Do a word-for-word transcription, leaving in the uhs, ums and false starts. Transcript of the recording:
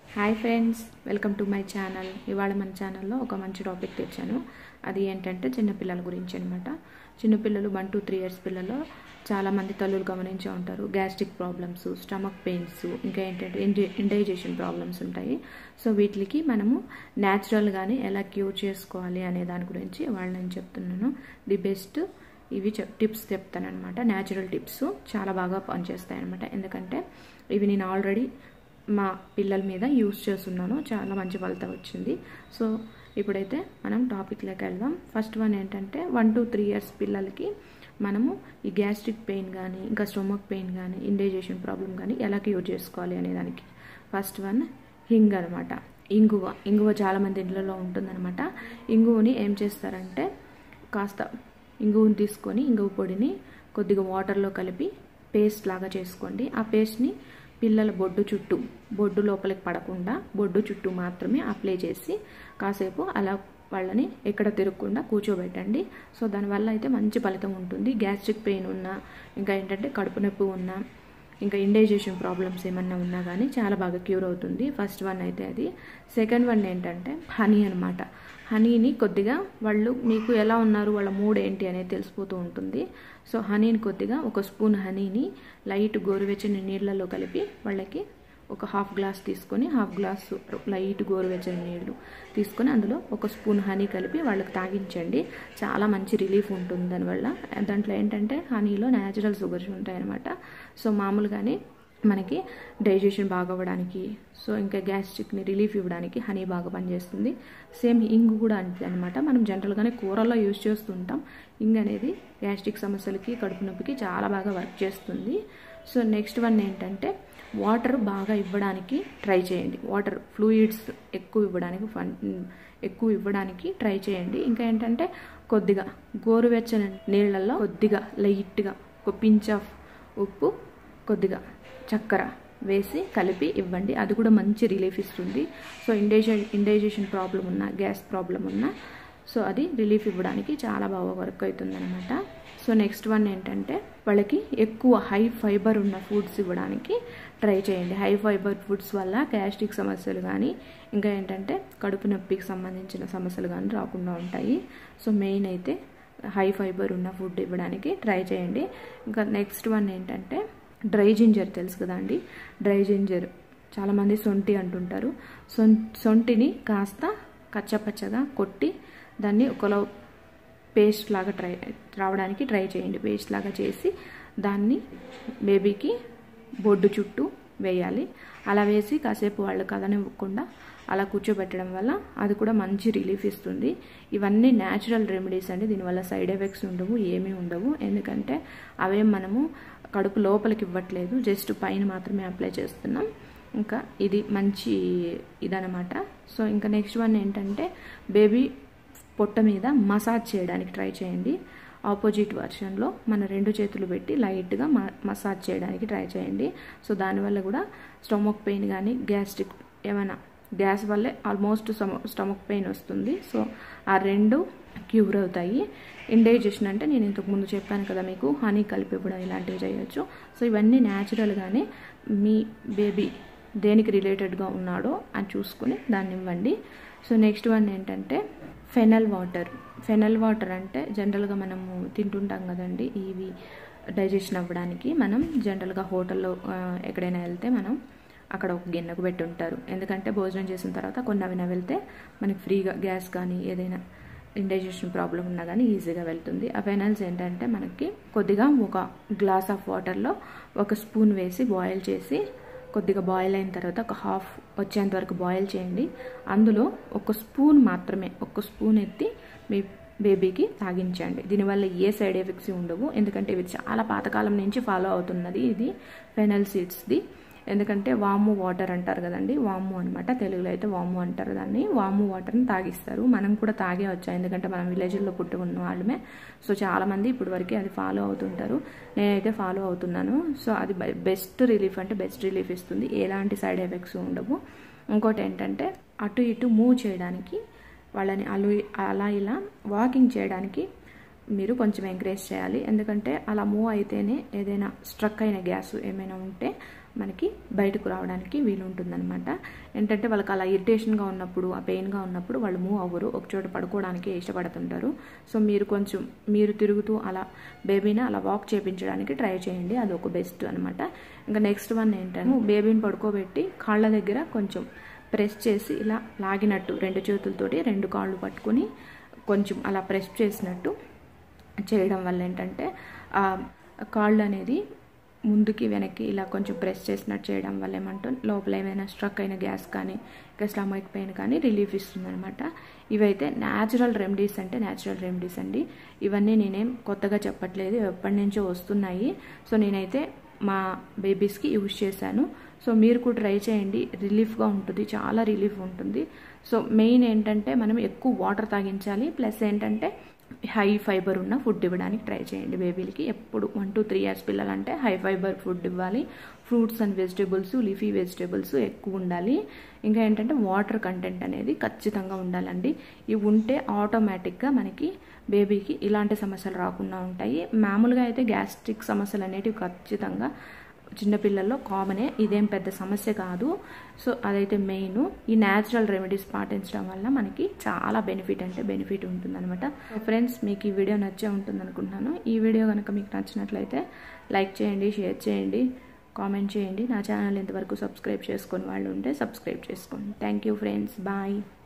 Hi friends, welcome to my channel. ఇవాళ మన ఛానల్లో ఒక మంచి టాపిక్ తెచ్చాను. అది ఏంటంటే చిన్నపిల్లల గురించి అనమాట. చిన్నపిల్లలు వన్ టు త్రీ ఇయర్స్ పిల్లలు చాలామంది తల్లులు గమనించే ఉంటారు. గ్యాస్ట్రిక్ ప్రాబ్లమ్స్, స్టమక్ పెయిన్స్, ఇంకా ఏంటంటే ఇండి ఇండైజెషన్ ప్రాబ్లమ్స్ ఉంటాయి. సో వీటికి మనము న్యాచురల్గానే ఎలా క్యూర్ చేసుకోవాలి అనే దాని గురించి వాళ్ళు నేను చెప్తున్నాను. ది బెస్ట్ ఇవి టిప్స్ చెప్తాను అనమాట. న్యాచురల్ టిప్స్ చాలా బాగా పనిచేస్తాయి అనమాట. ఎందుకంటే ఇవి నేను ఆల్రెడీ మా పిల్లల మీద యూజ్ చేస్తున్నాను. చాలా మంచి ఫలితం వచ్చింది. సో ఇప్పుడైతే మనం టాపిక్లోకి వెళ్దాం. ఫస్ట్ వన్ ఏంటంటే వన్ టు త్రీ ఇయర్స్ పిల్లలకి మనము ఈ గ్యాస్ట్రిక్ పెయిన్ కానీ ఇంకా స్టొమక్ పెయిన్ కానీ ఇండైజెషన్ ప్రాబ్లం కానీ ఎలా క్యూర్ చేసుకోవాలి అనే దానికి ఫస్ట్ వన్ హింగ్ అనమాట. ఇంగువ ఇంగువ చాలామంది ఇళ్ళలో ఉంటుందన్నమాట. ఇంగువని ఏం చేస్తారంటే కాస్త ఇంగువని తీసుకొని ఇంగువ పొడిని కొద్దిగా వాటర్లో కలిపి పేస్ట్ లాగా చేసుకోండి. ఆ పేస్ట్ని పిల్లల బొడ్డు చుట్టూ బొడ్డు లోపలికి పడకుండా బొడ్డు చుట్టూ మాత్రమే అప్లై చేసి కాసేపు అలా వాళ్ళని ఎక్కడ తిరగకుండా కూర్చోబెట్టండి. సో దానివల్ల అయితే మంచి ఫలితం ఉంటుంది. గ్యాస్ట్రిక్ పెయిన్ ఉన్నా, ఇంకా ఏంటంటే కడుపు నొప్పి ఉన్నా, ఇంకా ఇండైజెషన్ ప్రాబ్లమ్స్ ఏమన్నా ఉన్నా కానీ చాలా బాగా క్యూర్ అవుతుంది. ఫస్ట్ వన్ అయితే అది. సెకండ్ వన్ ఏంటంటే హనీ అనమాట. హనీని కొద్దిగా వాళ్ళు మీకు ఎలా ఉన్నారు, వాళ్ళ మూడ్ ఏంటి అనేది తెలిసిపోతూ ఉంటుంది. సో హనీని కొద్దిగా ఒక స్పూన్ హనీని లైట్ గోరువెచ్చని నీళ్ళలో కలిపి వాళ్ళకి ఒక హాఫ్ గ్లాస్ తీసుకొని హాఫ్ గ్లాస్ లైట్ గోరువెచ్చని నీళ్ళు తీసుకొని అందులో ఒక స్పూన్ హనీ కలిపి వాళ్ళకి తాగించండి. చాలా మంచి రిలీఫ్ ఉంటుంది దానివల్ల. దాంట్లో ఏంటంటే హనీలో న్యాచురల్ షుగర్స్ ఉంటాయన్నమాట. సో మామూలుగానే మనకి డైజెషన్ బాగా అవ్వడానికి, సో ఇంకా గ్యాస్ట్రిక్ని రిలీఫ్ ఇవ్వడానికి హనీ బాగా పనిచేస్తుంది. సేమ్ ఇంగు కూడా అంతే అనమాట. మనం జనరల్గానే కూరల్లో యూజ్ చేస్తుంటాం. ఇంగ్ అనేది గ్యాస్ట్రిక్ సమస్యలకి కడుపు నొప్పికి చాలా బాగా వర్క్ చేస్తుంది. సో నెక్స్ట్ వన్ ఏంటంటే వాటర్ బాగా ఇవ్వడానికి ట్రై చేయండి. వాటర్ ఫ్లూయిడ్స్ ఎక్కువ ఇవ్వడానికి ఫన్ ఎక్కువ ఇవ్వడానికి ట్రై చేయండి. ఇంకా ఏంటంటే కొద్దిగా గోరువెచ్చని నీళ్ళల్లో కొద్దిగా లైట్గా ఒక పించ్ ఆఫ్ ఉప్పు, కొద్దిగా చక్కెర వేసి కలిపి ఇవ్వండి. అది కూడా మంచి రిలీఫ్ ఇస్తుంది. సో ఇండైజెషన్ ఇండైజెషన్ ప్రాబ్లం ఉన్నా, గ్యాస్ ప్రాబ్లం ఉన్నా, సో అది రిలీఫ్ ఇవ్వడానికి చాలా బాగా వర్క్ అవుతుంది అనమాట. సో నెక్స్ట్ వన్ ఏంటంటే వాళ్ళకి ఎక్కువ హై ఫైబర్ ఉన్న ఫుడ్స్ ఇవ్వడానికి ట్రై చేయండి. హై ఫైబర్ ఫుడ్స్ వల్ల గ్యాస్ట్రిక్ సమస్యలు కానీ ఇంకా ఏంటంటే కడుపు నొప్పికి సంబంధించిన సమస్యలు కానీ రాకుండా ఉంటాయి. సో మెయిన్ అయితే హై ఫైబర్ ఉన్న ఫుడ్ ఇవ్వడానికి ట్రై చేయండి. ఇంకా నెక్స్ట్ వన్ ఏంటంటే డ్రై జింజర్ తెలుసు కదా అండి. డ్రై జింజర్ చాలామంది సొంటి అంటుంటారు. సొం సొంటిని కాస్త కచ్చపచ్చగా కొట్టి దాన్ని ఒకలో పేస్ట్ లాగా ట్రై రావడానికి ట్రై చేయండి. పేస్ట్ లాగా చేసి దాన్ని బేబీకి బొడ్డు చుట్టూ వేయాలి. అలా వేసి కాసేపు వాళ్ళు కదనివ్వకుండా అలా కూర్చోబెట్టడం వల్ల అది కూడా మంచి రిలీఫ్ ఇస్తుంది. ఇవన్నీ న్యాచురల్ రెమెడీస్ అండి. దీనివల్ల సైడ్ ఎఫెక్ట్స్ ఉండవు, ఏమీ ఉండవు. ఎందుకంటే అవేం మనము కడుపు లోపలికి ఇవ్వట్లేదు, జస్ట్ పైన మాత్రమే అప్లై చేస్తున్నాం. ఇంకా ఇది మంచి ఇదనమాట. సో ఇంకా నెక్స్ట్ వన్ ఏంటంటే బేబీ పొట్ట మీద మసాజ్ చేయడానికి ట్రై చేయండి. ఆపోజిట్ వర్షన్లో మన రెండు చేతులు పెట్టి లైట్గా మసాజ్ చేయడానికి ట్రై చేయండి. సో దానివల్ల కూడా స్టమక్ పెయిన్ కానీ గ్యాస్ట్రిక్ ఏమైనా గ్యాస్ వల్లే ఆల్మోస్ట్ స్టమక్ పెయిన్ వస్తుంది. సో ఆ రెండు క్యూర్ అవుతాయి. ఇండైజెషన్ అంటే నేను ఇంతకుముందు చెప్పాను కదా మీకు, హనీ కలిపి ఇవ్వడం ఇలాంటివి చేయొచ్చు. సో ఇవన్నీ న్యాచురల్గానే మీ బేబీ దేనికి రిలేటెడ్గా ఉన్నాడో అని చూసుకుని దాన్ని ఇవ్వండి. సో నెక్స్ట్ వన్ ఏంటంటే ఫెనల్ వాటర్. ఫెనల్ వాటర్ అంటే జనరల్గా మనము తింటుంటాం కదండి. ఇవి డైజెషన్ అవ్వడానికి మనం జనరల్గా హోటల్లో ఎక్కడైనా వెళ్తే మనం అక్కడ ఒక గిన్నెకు పెట్టి ఉంటారు. ఎందుకంటే భోజనం చేసిన తర్వాత కొన్ని అవి వెళ్తే మనకి ఫ్రీగా గ్యాస్ కానీ ఏదైనా ఇండైజెషన్ ప్రాబ్లం ఉన్నా కానీ ఈజీగా వెళ్తుంది. ఆ ఫెనల్స్ ఏంటంటే మనకి కొద్దిగా ఒక గ్లాస్ ఆఫ్ వాటర్లో ఒక స్పూన్ వేసి బాయిల్ చేసి కొద్దిగా బాయిల్ అయిన తర్వాత ఒక హాఫ్ వచ్చేంత వరకు బాయిల్ చేయండి. అందులో ఒక స్పూన్ మాత్రమే ఒక స్పూన్ ఎత్తి మీ బేబీకి తాగించండి. దీనివల్ల ఏ సైడ్ ఎఫెక్ట్స్ ఉండవు. ఎందుకంటే ఇది చాలా పాతకాలం నుంచి ఫాలో అవుతున్నది ఇది ఫెనల్ సీడ్స్ది. ఎందుకంటే వాము వాటర్ అంటారు కదండి, వాము అనమాట. తెలుగులో అయితే వాము అంటారు దాన్ని. వాము వాటర్ని తాగిస్తారు. మనం కూడా తాగే వచ్చాం, ఎందుకంటే మనం విలేజ్లో పుట్టి ఉన్న వాళ్ళమే. సో చాలామంది ఇప్పుడు వరకు అది ఫాలో అవుతుంటారు. నేనైతే ఫాలో అవుతున్నాను. సో అది బెస్ట్ రిలీఫ్ అంటే బెస్ట్ రిలీఫ్ ఇస్తుంది. ఎలాంటి సైడ్ ఎఫెక్ట్స్ ఉండవు. ఇంకోటి ఏంటంటే అటు ఇటు మూవ్ చేయడానికి వాళ్ళని అలు అలా ఇలా వాకింగ్ చేయడానికి మీరు కొంచెం ఎంకరేజ్ చేయాలి. ఎందుకంటే అలా మూవ్ అయితేనే ఏదైనా స్ట్రక్ అయిన గ్యాస్ ఏమైనా ఉంటే మనకి బయటకు రావడానికి వీలు ఉంటుందన్నమాట. ఏంటంటే వాళ్ళకి అలా ఇరిటేషన్గా ఉన్నప్పుడు, ఆ పెయిన్గా ఉన్నప్పుడు వాళ్ళు మూవ్ అవ్వరు, ఒకచోట పడుకోవడానికి ఇష్టపడుతుంటారు. సో మీరు కొంచెం మీరు తిరుగుతూ అలా బేబీని అలా వాక్ చేయించడానికి ట్రై చేయండి, అది ఒక బెస్ట్ అనమాట. ఇంకా నెక్స్ట్ వన్ ఏంటంటే బేబీని పడుకోబెట్టి కాళ్ళ దగ్గర కొంచెం ప్రెస్ చేసి ఇలా లాగినట్టు రెండు చేతులతోటి రెండు కాళ్ళు పట్టుకుని కొంచెం అలా ప్రెస్ చేసినట్టు చేయడం వల్ల ఏంటంటే ఆ కాళ్ళు అనేది ముందుకి వెనక్కి ఇలా కొంచెం ప్రెస్ చేసినట్టు చేయడం వల్ల ఏమంటుంది లోపల ఏమైనా స్ట్రక్ అయిన గ్యాస్ కానీ ఇంకా స్టమక్ పెయిన్ కానీ రిలీఫ్ ఇస్తుంది అనమాట. ఇవైతే న్యాచురల్ రెమెడీస్ అంటే న్యాచురల్ రెమెడీస్ అండి. ఇవన్నీ నేనేం కొత్తగా చెప్పట్లేదు, ఎప్పటి నుంచో వస్తున్నాయి. సో నేనైతే మా బేబీస్కి యూజ్ చేశాను. సో మీరు కూడా ట్రై చేయండి, రిలీఫ్గా ఉంటుంది, చాలా రిలీఫ్ ఉంటుంది. సో మెయిన్ ఏంటంటే మనం ఎక్కువ వాటర్ తాగించాలి, ప్లస్ ఏంటంటే హై ఫైబర్ ఉన్న ఫుడ్ ఇవ్వడానికి ట్రై చేయండి బేబీలకి. ఎప్పుడు వన్ టు త్రీ ఇయర్స్ పిల్లలంటే హై ఫైబర్ ఫుడ్ ఇవ్వాలి. Fruits and vegetables, leafy vegetables ఎక్కువ ఉండాలి. ఇంకా ఏంటంటే వాటర్ కంటెంట్ అనేది ఖచ్చితంగా ఉండాలండి. ఇవి ఉంటే ఆటోమేటిక్గా మనకి బేబీకి ఇలాంటి సమస్యలు రాకుండా ఉంటాయి. మామూలుగా అయితే గ్యాస్ట్రిక్ సమస్యలు అనేటివి ఖచ్చితంగా చిన్నపిల్లల్లో కామనే, ఇదేం పెద్ద సమస్య కాదు. సో అదైతే మెయిన్. ఈ న్యాచురల్ రెమెడీస్ పాటించడం వల్ల మనకి చాలా బెనిఫిట్ అంటే బెనిఫిట్ ఉంటుందన్నమాట. సో ఫ్రెండ్స్, మీకు ఈ వీడియో నచ్చే ఉంటుంది అనుకుంటున్నాను. ఈ వీడియో కనుక మీకు నచ్చినట్లయితే లైక్ చేయండి, షేర్ చేయండి, కామెంట్ చేయండి. నా ఛానల్ ఇంతవరకు సబ్స్క్రైబ్ చేసుకొని వాళ్ళు ఉంటే సబ్స్క్రైబ్ చేసుకోండి. Thank you friends, bye.